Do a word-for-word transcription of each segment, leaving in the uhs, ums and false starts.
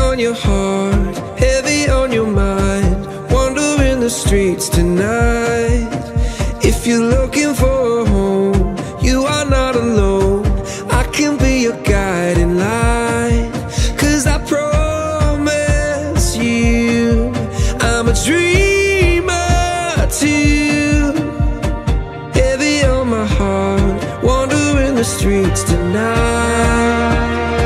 on your heart, heavy on your mind, wandering the streets tonight. If you're looking for a home, you are not alone. I can be your guiding light, 'cause I promise you I'm a dreamer too. Heavy on my heart, wandering the streets tonight.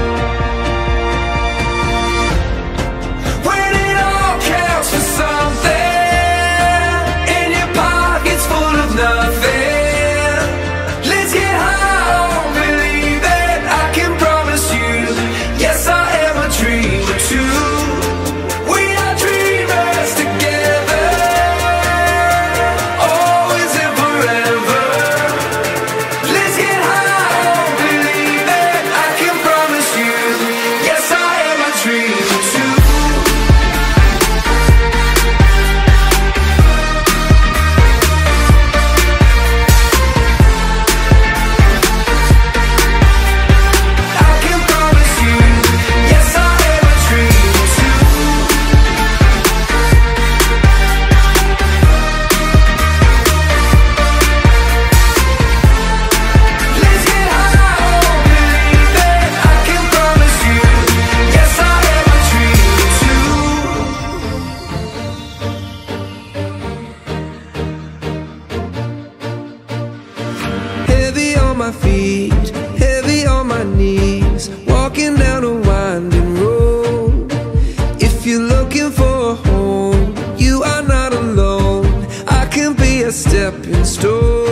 My feet, heavy on my knees, walking down a winding road. If you're looking for a home, you are not alone. I can be a stepping stone.